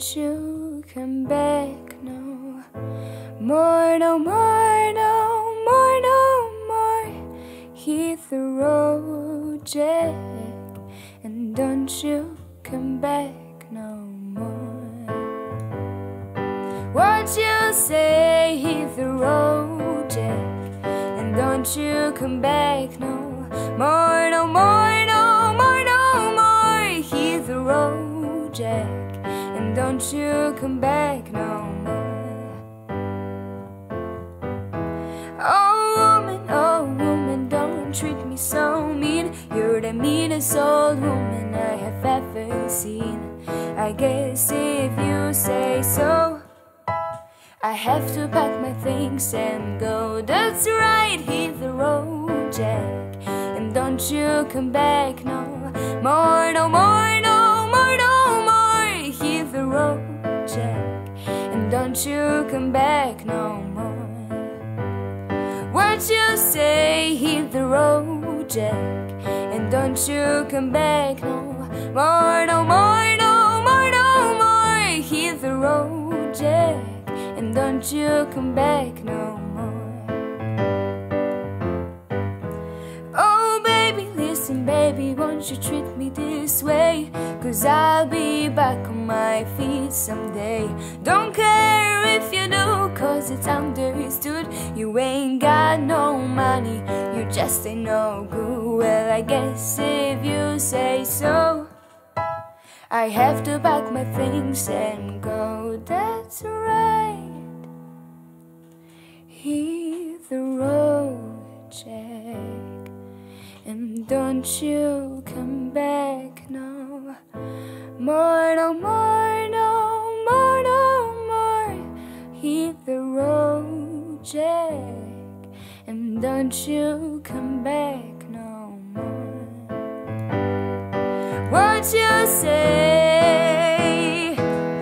don't you come back no more, no more, no more, no more. Hit the road, Jack, and don't you come back no more. What you say, hit the road, Jack, and don't you come back no more, no more, no more, no more. Hit the road, Jack, and don't you come back no more. Oh woman, don't treat me so mean. You're the meanest old woman I have ever seen. I guess if you say so, I have to pack my things and go. That's right, hit the road, Jack, and don't you come back no more, no more, no more, no more. Hit the road, Jack, and don't you come back no more. What you say, hit the road, Jack, and don't you come back no more, no more, no more, no more. Hit the road, Jack, and don't you come back no more. Oh baby, listen baby, won't you treat me this way? 'Cause I'll be back on my feet someday. Don't care if you do, 'cause it's understood. You ain't got no money, you just ain't no good. Well, I guess if you say so, I have to pack my things and go. That's right, hit the road, Jack, and don't you come back no more, no more, no more, no more. Hit the road, Jack, and don't you come back no more. What you say,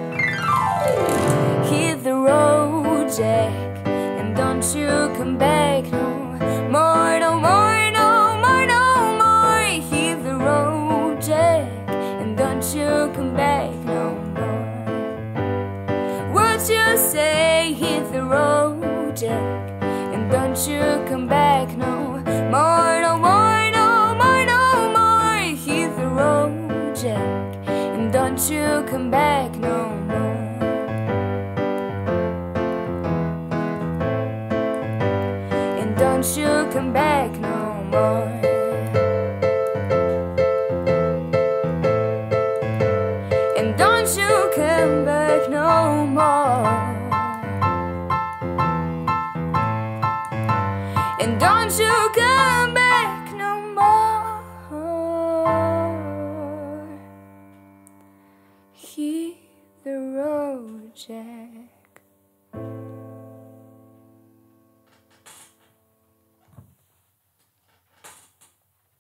hit the road, Jack, and don't you come back no more, no more, no more, no more. Hit the road, Jack, and don't you come back no more. What you say, hit the road, Jack, and don't you come back no more, no more, no more, no more. Hit the road, Jack, and don't you come back no more. And don't you come back no more. And don't you come back no more. And don't you come back no more. Hit the road, Jack.